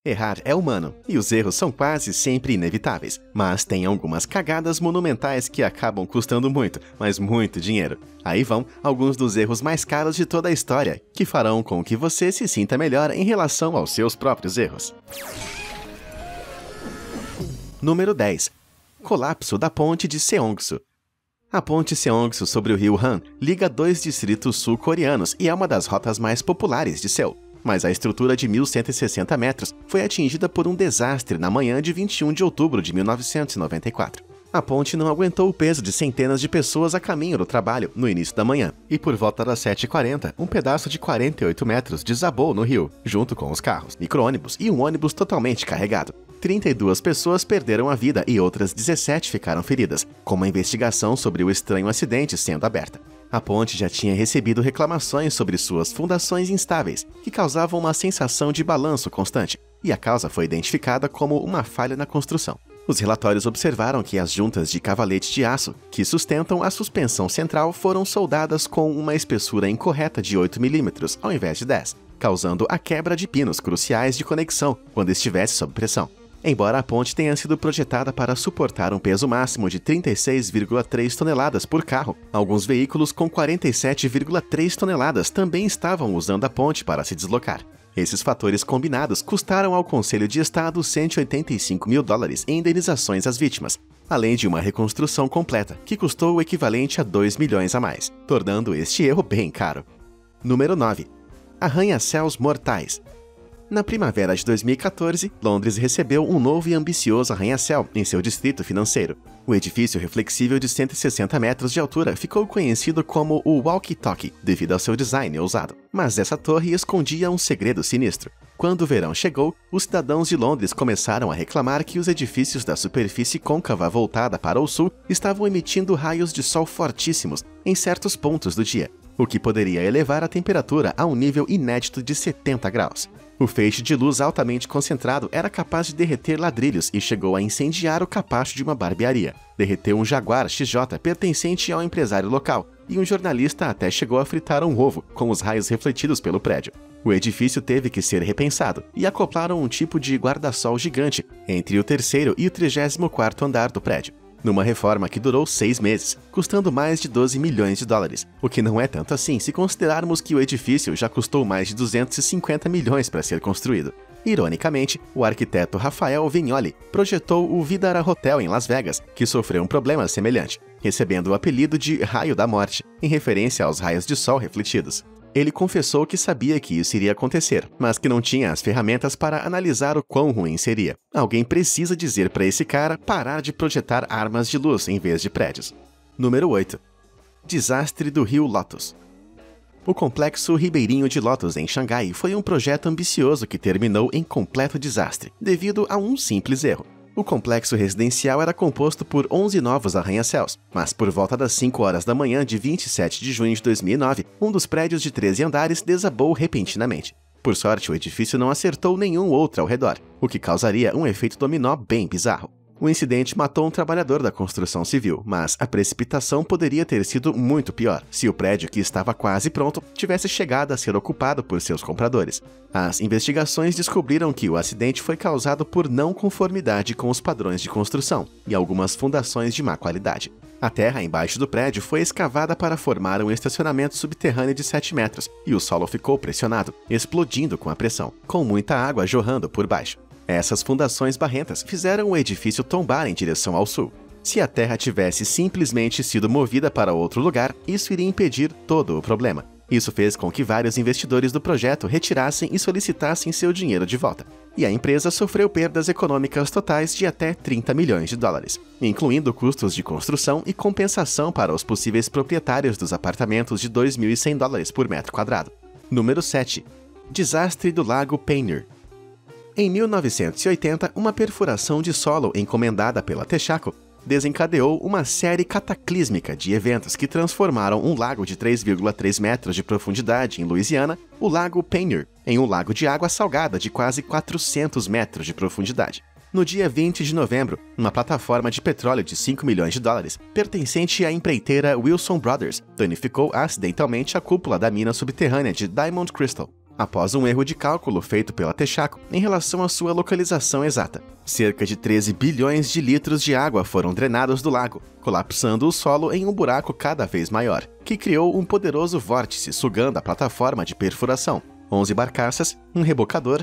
Errar é humano, e os erros são quase sempre inevitáveis, mas tem algumas cagadas monumentais que acabam custando muito, mas muito dinheiro. Aí vão alguns dos erros mais caros de toda a história, que farão com que você se sinta melhor em relação aos seus próprios erros. Número 10. Colapso da ponte de Seongsu. A ponte Seongsu sobre o rio Han liga dois distritos sul-coreanos e é uma das rotas mais populares de Seul. Mas a estrutura de 1.160 metros foi atingida por um desastre na manhã de 21 de outubro de 1994. A ponte não aguentou o peso de centenas de pessoas a caminho do trabalho no início da manhã, e por volta das 7h40, um pedaço de 48 metros desabou no rio, junto com os carros, micro-ônibus e um ônibus totalmente carregado. 32 pessoas perderam a vida e outras 17 ficaram feridas, com uma investigação sobre o estranho acidente sendo aberta. A ponte já tinha recebido reclamações sobre suas fundações instáveis, que causavam uma sensação de balanço constante, e a causa foi identificada como uma falha na construção. Os relatórios observaram que as juntas de cavalete de aço, que sustentam a suspensão central, foram soldadas com uma espessura incorreta de 8 mm, ao invés de 10, causando a quebra de pinos cruciais de conexão quando estivesse sob pressão. Embora a ponte tenha sido projetada para suportar um peso máximo de 36,3 toneladas por carro, alguns veículos com 47,3 toneladas também estavam usando a ponte para se deslocar. Esses fatores combinados custaram ao Conselho de Estado $185 mil em indenizações às vítimas, além de uma reconstrução completa, que custou o equivalente a 2 milhões a mais, tornando este erro bem caro. Número 9. Arranha-céus mortais. Na primavera de 2014, Londres recebeu um novo e ambicioso arranha-céu em seu distrito financeiro. O edifício reflexível de 160 metros de altura ficou conhecido como o Walkie Talkie, devido ao seu design ousado. Mas essa torre escondia um segredo sinistro. Quando o verão chegou, os cidadãos de Londres começaram a reclamar que os edifícios da superfície côncava voltada para o sul estavam emitindo raios de sol fortíssimos em certos pontos do dia, o que poderia elevar a temperatura a um nível inédito de 70 graus. O feixe de luz altamente concentrado era capaz de derreter ladrilhos e chegou a incendiar o capacho de uma barbearia. Derreteu um Jaguar XJ pertencente ao empresário local, e um jornalista até chegou a fritar um ovo com os raios refletidos pelo prédio. O edifício teve que ser repensado e acoplaram um tipo de guarda-sol gigante entre o 3º e o 34º andar do prédio, numa reforma que durou 6 meses, custando mais de $12 milhões, o que não é tanto assim se considerarmos que o edifício já custou mais de 250 milhões para ser construído. Ironicamente, o arquiteto Rafael Vignoli projetou o Vdara Hotel em Las Vegas, que sofreu um problema semelhante, recebendo o apelido de Raio da Morte, em referência aos raios de sol refletidos. Ele confessou que sabia que isso iria acontecer, mas que não tinha as ferramentas para analisar o quão ruim seria. Alguém precisa dizer para esse cara parar de projetar armas de luz em vez de prédios. Número 8. Desastre do Rio Lotus. O complexo Ribeirinho de Lotus em Xangai foi um projeto ambicioso que terminou em completo desastre, devido a um simples erro. O complexo residencial era composto por 11 novos arranha-céus, mas por volta das 5 horas da manhã de 27 de junho de 2009, um dos prédios de 13 andares desabou repentinamente. Por sorte, o edifício não acertou nenhum outro ao redor, o que causaria um efeito dominó bem bizarro. O incidente matou um trabalhador da construção civil, mas a precipitação poderia ter sido muito pior se o prédio, que estava quase pronto, tivesse chegado a ser ocupado por seus compradores. As investigações descobriram que o acidente foi causado por não conformidade com os padrões de construção e algumas fundações de má qualidade. A terra embaixo do prédio foi escavada para formar um estacionamento subterrâneo de 7 metros e o solo ficou pressionado, explodindo com a pressão, com muita água jorrando por baixo. Essas fundações barrentas fizeram o edifício tombar em direção ao sul. Se a terra tivesse simplesmente sido movida para outro lugar, isso iria impedir todo o problema. Isso fez com que vários investidores do projeto retirassem e solicitassem seu dinheiro de volta. E a empresa sofreu perdas econômicas totais de até $30 milhões, incluindo custos de construção e compensação para os possíveis proprietários dos apartamentos de $2.100 por metro quadrado. Número 7. Desastre do Lago Peigneur. Em 1980, uma perfuração de solo encomendada pela Texaco desencadeou uma série cataclísmica de eventos que transformaram um lago de 3,3 metros de profundidade em Louisiana, o Lago Peigneur, em um lago de água salgada de quase 400 metros de profundidade. No dia 20 de novembro, uma plataforma de petróleo de $5 milhões, pertencente à empreiteira Wilson Brothers, danificou acidentalmente a cúpula da mina subterrânea de Diamond Crystal. após um erro de cálculo feito pela Texaco em relação à sua localização exata. Cerca de 13 bilhões de litros de água foram drenados do lago, colapsando o solo em um buraco cada vez maior, que criou um poderoso vórtice sugando a plataforma de perfuração. 11 barcaças, um rebocador,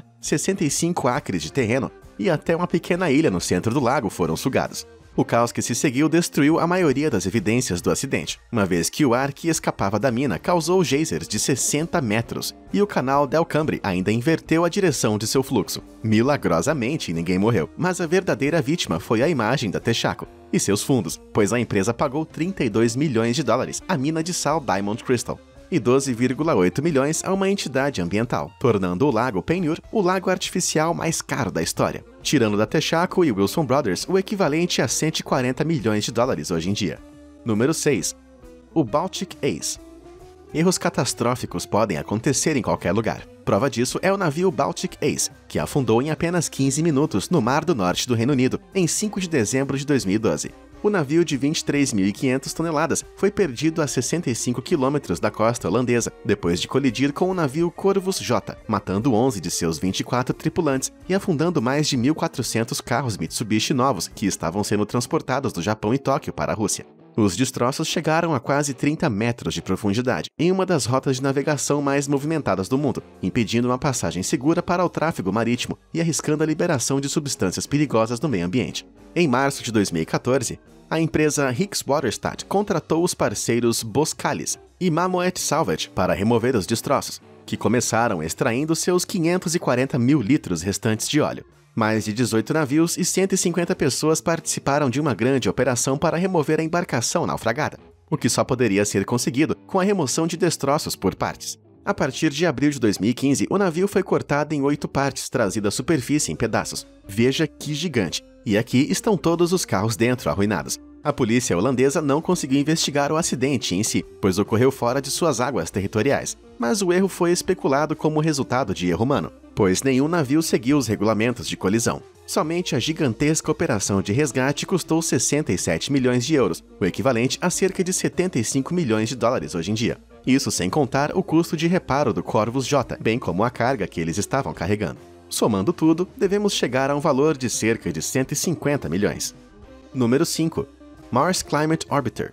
65 acres de terreno e até uma pequena ilha no centro do lago foram sugados. O caos que se seguiu destruiu a maioria das evidências do acidente, uma vez que o ar que escapava da mina causou geysers de 60 metros e o canal Del Cambre ainda inverteu a direção de seu fluxo. Milagrosamente, ninguém morreu, mas a verdadeira vítima foi a imagem da Texaco e seus fundos, pois a empresa pagou 32 milhões de dólares à mina de sal Diamond Crystal e 12,8 milhões a uma entidade ambiental, tornando o Lago Penhur o lago artificial mais caro da história, tirando da Texaco e Wilson Brothers o equivalente a 140 milhões de dólares hoje em dia. Número 6. O Baltic Ace. Erros catastróficos podem acontecer em qualquer lugar. Prova disso é o navio Baltic Ace, que afundou em apenas 15 minutos no Mar do Norte do Reino Unido, em 5 de dezembro de 2012. O navio de 23.500 toneladas foi perdido a 65 quilômetros da costa holandesa, depois de colidir com o navio Corvus J, matando 11 de seus 24 tripulantes e afundando mais de 1.400 carros Mitsubishi novos que estavam sendo transportados do Japão e Tóquio para a Rússia. Os destroços chegaram a quase 30 metros de profundidade, em uma das rotas de navegação mais movimentadas do mundo, impedindo uma passagem segura para o tráfego marítimo e arriscando a liberação de substâncias perigosas no meio ambiente. Em março de 2014, a empresa Hicks Waterstadt contratou os parceiros Boskalis e Mammoet Salvage para remover os destroços, que começaram extraindo seus 540 mil litros restantes de óleo. Mais de 18 navios e 150 pessoas participaram de uma grande operação para remover a embarcação naufragada, o que só poderia ser conseguido com a remoção de destroços por partes. A partir de abril de 2015, o navio foi cortado em 8 partes, trazido à superfície em pedaços. Veja que gigante! E aqui estão todos os carros dentro arruinados. A polícia holandesa não conseguiu investigar o acidente em si, pois ocorreu fora de suas águas territoriais. Mas o erro foi especulado como resultado de erro humano, pois nenhum navio seguiu os regulamentos de colisão. Somente a gigantesca operação de resgate custou 67 milhões de euros, o equivalente a cerca de 75 milhões de dólares hoje em dia. Isso sem contar o custo de reparo do Corvus J, bem como a carga que eles estavam carregando. Somando tudo, devemos chegar a um valor de cerca de 150 milhões. Número 5. Mars Climate Orbiter.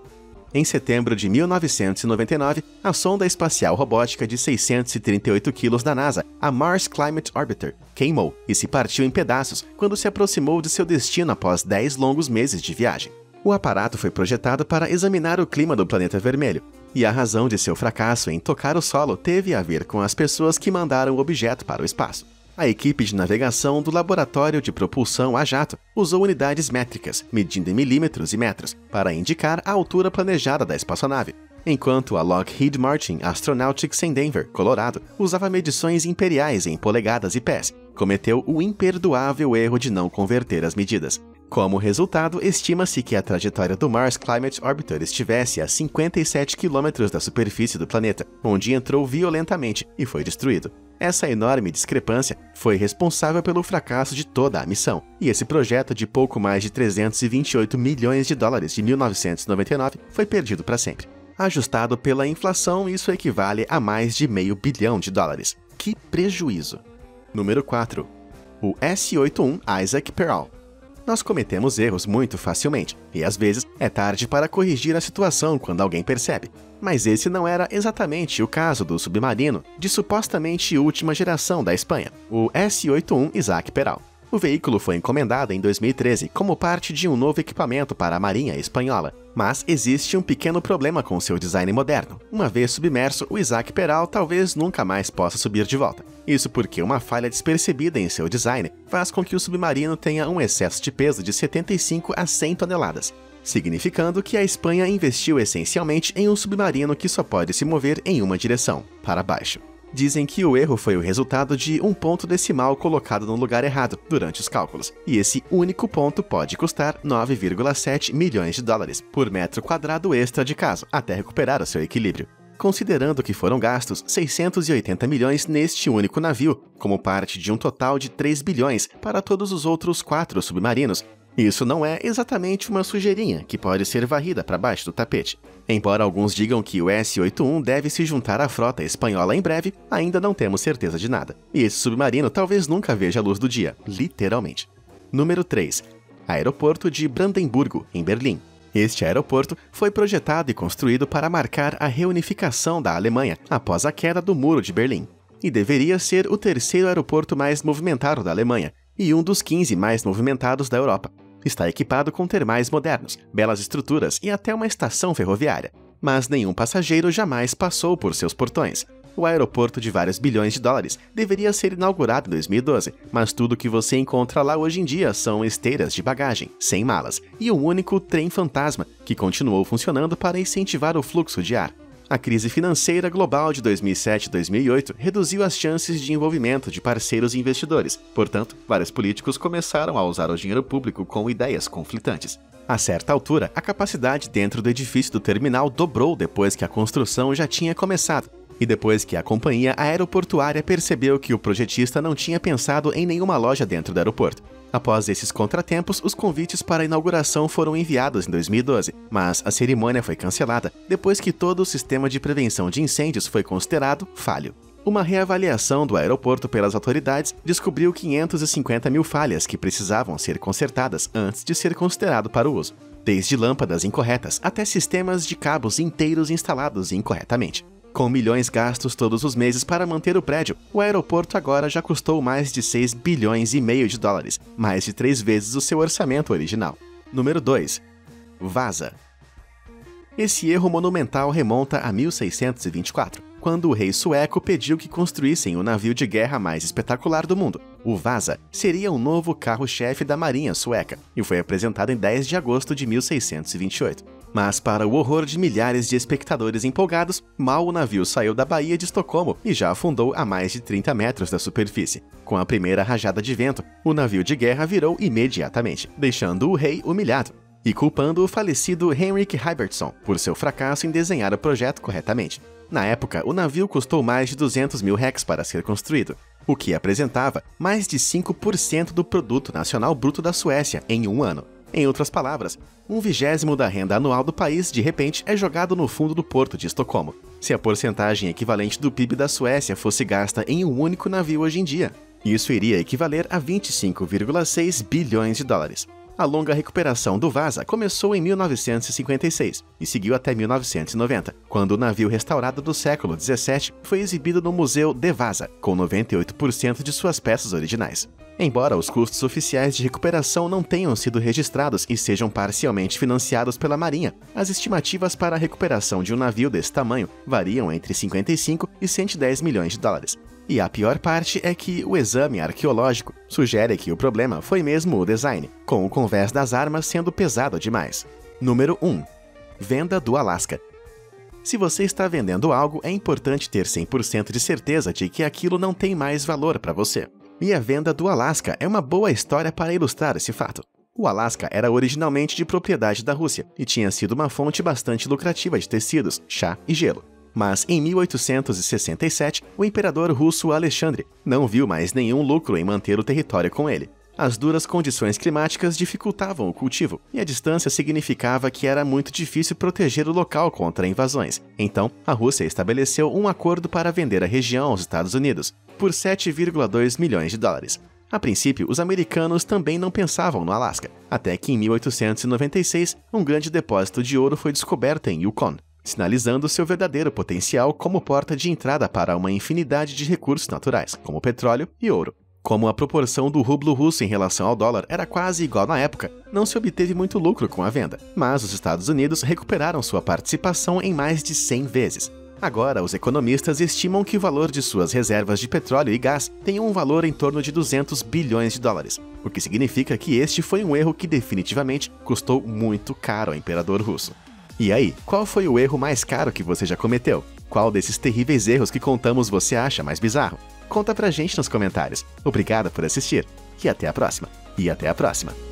Em setembro de 1999, a sonda espacial robótica de 638 quilos da NASA, a Mars Climate Orbiter, queimou e se partiu em pedaços quando se aproximou de seu destino após 10 longos meses de viagem. O aparato foi projetado para examinar o clima do planeta vermelho, e a razão de seu fracasso em tocar o solo teve a ver com as pessoas que mandaram o objeto para o espaço. A equipe de navegação do Laboratório de Propulsão a Jato usou unidades métricas, medindo em milímetros e metros, para indicar a altura planejada da espaçonave, enquanto a Lockheed Martin Astronautics em Denver, Colorado, usava medições imperiais em polegadas e pés, cometeu o imperdoável erro de não converter as medidas. Como resultado, estima-se que a trajetória do Mars Climate Orbiter estivesse a 57 km da superfície do planeta, onde entrou violentamente e foi destruído. Essa enorme discrepância foi responsável pelo fracasso de toda a missão, e esse projeto de pouco mais de 328 milhões de dólares de 1999 foi perdido para sempre. Ajustado pela inflação, isso equivale a mais de $500 milhão. Que prejuízo! Número 4. O S-81 Isaac Pearl. Nós cometemos erros muito facilmente, e às vezes é tarde para corrigir a situação quando alguém percebe. Mas esse não era exatamente o caso do submarino de supostamente última geração da Espanha, o S-81 Isaac Pearl. O veículo foi encomendado em 2013 como parte de um novo equipamento para a Marinha Espanhola, mas existe um pequeno problema com seu design moderno. Uma vez submerso, o Isaac Pearl talvez nunca mais possa subir de volta. Isso porque uma falha despercebida em seu design faz com que o submarino tenha um excesso de peso de 75 a 100 toneladas, significando que a Espanha investiu essencialmente em um submarino que só pode se mover em uma direção, para baixo. Dizem que o erro foi o resultado de um ponto decimal colocado no lugar errado durante os cálculos, e esse único ponto pode custar 9,7 milhões de dólares por metro quadrado extra de caso, até recuperar o seu equilíbrio. Considerando que foram gastos 680 milhões neste único navio, como parte de um total de 3 bilhões para todos os outros 4 submarinos, Isso não é exatamente uma sujeirinha que pode ser varrida para baixo do tapete. Embora alguns digam que o S-81 deve se juntar à frota espanhola em breve, ainda não temos certeza de nada. E esse submarino talvez nunca veja a luz do dia, literalmente. Número 3. Aeroporto de Brandemburgo, em Berlim. Este aeroporto foi projetado e construído para marcar a reunificação da Alemanha após a queda do Muro de Berlim. E deveria ser o terceiro aeroporto mais movimentado da Alemanha e um dos 15 mais movimentados da Europa. Está equipado com termais modernos, belas estruturas e até uma estação ferroviária. Mas nenhum passageiro jamais passou por seus portões. O aeroporto de vários bilhões de dólares deveria ser inaugurado em 2012, mas tudo que você encontra lá hoje em dia são esteiras de bagagem, sem malas, e um único trem fantasma, que continuou funcionando para incentivar o fluxo de ar. A crise financeira global de 2007 e 2008 reduziu as chances de envolvimento de parceiros e investidores. Portanto, vários políticos começaram a usar o dinheiro público com ideias conflitantes. A certa altura, a capacidade dentro do edifício do terminal dobrou depois que a construção já tinha começado. E depois que a companhia aeroportuária percebeu que o projetista não tinha pensado em nenhuma loja dentro do aeroporto. Após esses contratempos, os convites para a inauguração foram enviados em 2012, mas a cerimônia foi cancelada depois que todo o sistema de prevenção de incêndios foi considerado falho. Uma reavaliação do aeroporto pelas autoridades descobriu 550 mil falhas que precisavam ser consertadas antes de ser considerado para o uso, desde lâmpadas incorretas até sistemas de cabos inteiros instalados incorretamente. Com milhões gastos todos os meses para manter o prédio, o aeroporto agora já custou mais de 6 bilhões e meio de dólares, mais de 3 vezes o seu orçamento original. Número 2. Vasa. Esse erro monumental remonta a 1624, quando o rei sueco pediu que construíssem o navio de guerra mais espetacular do mundo. O Vasa seria um novo carro-chefe da marinha sueca e foi apresentado em 10 de agosto de 1628. Mas, para o horror de milhares de espectadores empolgados, mal o navio saiu da Baía de Estocolmo e já afundou a mais de 30 metros da superfície. Com a primeira rajada de vento, o navio de guerra virou imediatamente, deixando o rei humilhado e culpando o falecido Henrik Hybertsson por seu fracasso em desenhar o projeto corretamente. Na época, o navio custou mais de 200 mil reais para ser construído, o que apresentava mais de 5% do produto nacional bruto da Suécia em um ano. Em outras palavras, 1/20 da renda anual do país, de repente, é jogado no fundo do porto de Estocolmo. Se a porcentagem equivalente do PIB da Suécia fosse gasta em um único navio hoje em dia, isso iria equivaler a 25,6 bilhões de dólares. A longa recuperação do Vasa começou em 1956 e seguiu até 1990, quando o navio restaurado do século XVII foi exibido no Museu de Vasa, com 98% de suas peças originais. Embora os custos oficiais de recuperação não tenham sido registrados e sejam parcialmente financiados pela Marinha, as estimativas para a recuperação de um navio desse tamanho variam entre 55 e 110 milhões de dólares. E a pior parte é que o exame arqueológico sugere que o problema foi mesmo o design, com o convés das armas sendo pesado demais. Número 1. Venda do Alasca. Se você está vendendo algo, é importante ter 100% de certeza de que aquilo não tem mais valor para você. E a venda do Alasca é uma boa história para ilustrar esse fato. O Alasca era originalmente de propriedade da Rússia e tinha sido uma fonte bastante lucrativa de tecidos, chá e gelo. Mas em 1867, o imperador russo Alexandre não viu mais nenhum lucro em manter o território com ele. As duras condições climáticas dificultavam o cultivo, e a distância significava que era muito difícil proteger o local contra invasões. Então, a Rússia estabeleceu um acordo para vender a região aos Estados Unidos, por 7,2 milhões de dólares. A princípio, os americanos também não pensavam no Alasca, até que em 1896, um grande depósito de ouro foi descoberto em Yukon, sinalizando seu verdadeiro potencial como porta de entrada para uma infinidade de recursos naturais, como petróleo e ouro. Como a proporção do rublo russo em relação ao dólar era quase igual na época, não se obteve muito lucro com a venda, mas os Estados Unidos recuperaram sua participação em mais de 100 vezes. Agora, os economistas estimam que o valor de suas reservas de petróleo e gás tem um valor em torno de 200 bilhões de dólares, o que significa que este foi um erro que definitivamente custou muito caro ao imperador russo. E aí, qual foi o erro mais caro que você já cometeu? Qual desses terríveis erros que contamos você acha mais bizarro? Conta pra gente nos comentários. Obrigado por assistir, e até a próxima.